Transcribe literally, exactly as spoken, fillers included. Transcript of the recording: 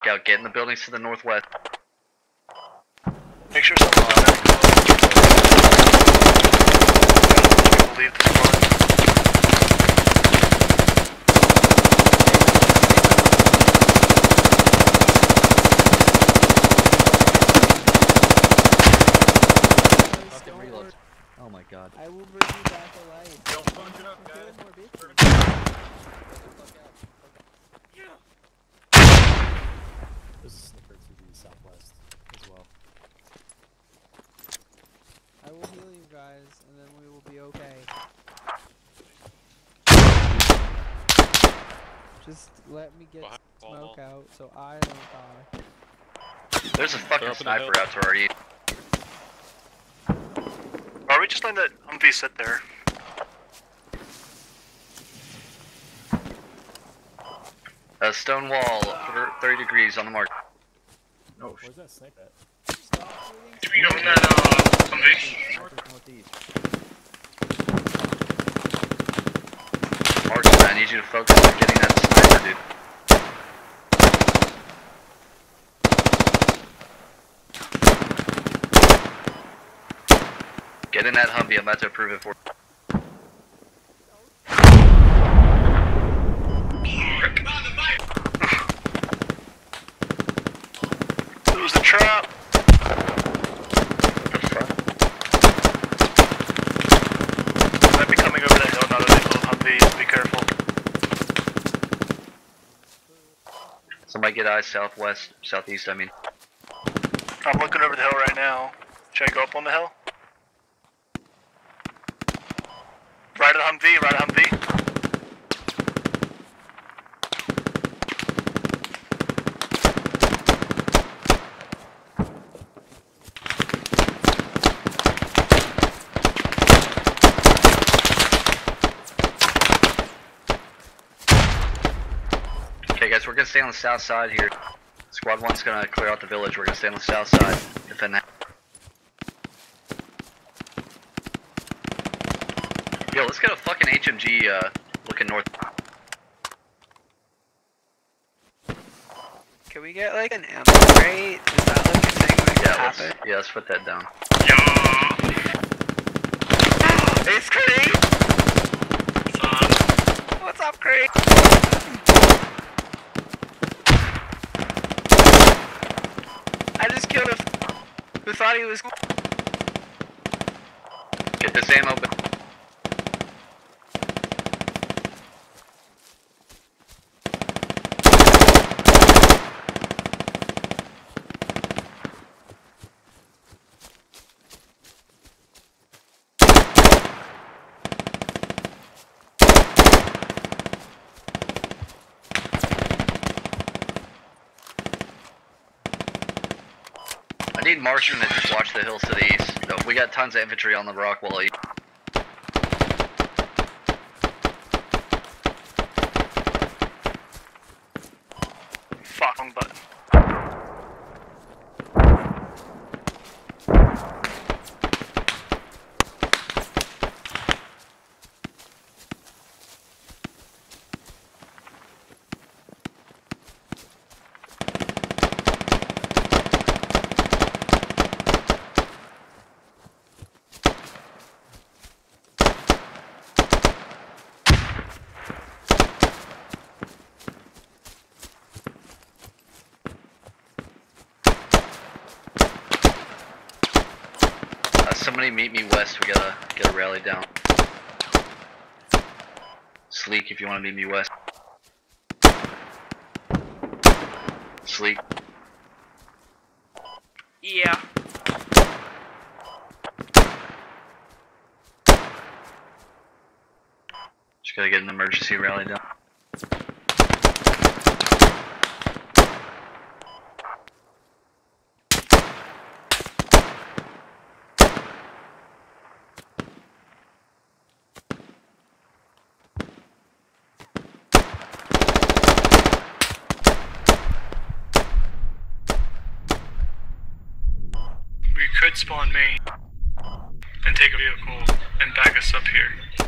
Out, get in the buildings to the northwest. Make sure someone's on that. People leave the spot. Oh my god. I will bring you back alive. Don't punch it up, guys. There's a sniper to the southwest as well. I will heal you guys, and then we will be okay. Just let me get Behind the wall. smoke out so I don't die. There's a fucking up in the sniper out to our east. Are we just letting that Humvee sit there? Uh, stone wall, thirty degrees on the mark. Oh, where's that sniper at? We go in that uh, Humvee. Northeast. Mark, I need you to focus on getting that sniper, dude. Get in that Humvee, I'm about to approve it for you. It was a trap. What the fuck? Might be coming over that hill now that they pull Humvees. Be careful. Somebody get eyes southwest, southeast, I mean. I'm looking over the hill right now. Should I go up on the hill? Right at Humvee, right at Humvee. Okay guys, we're gonna stay on the south side here. Squad one's gonna clear out the village, we're gonna stay on the south side, defend that. Yo, let's get a fucking H M G uh, looking north. Can we get like an ammo crate? Is that like a thing that can Yeah, let's, happen? yeah, let's put that down. It's Crate! What's up, Crate? I just killed a f who thought he was. Get this ammo. I need Martian to just watch the hills to the east. No, we got tons of infantry on the rock wall east. Fuck, wrong button. Somebody meet me west, we gotta get a rally down. Sleek, if you wanna meet me west. Sleek. Yeah. Just gotta get an emergency rally down. We could spawn main and take a vehicle and back us up here.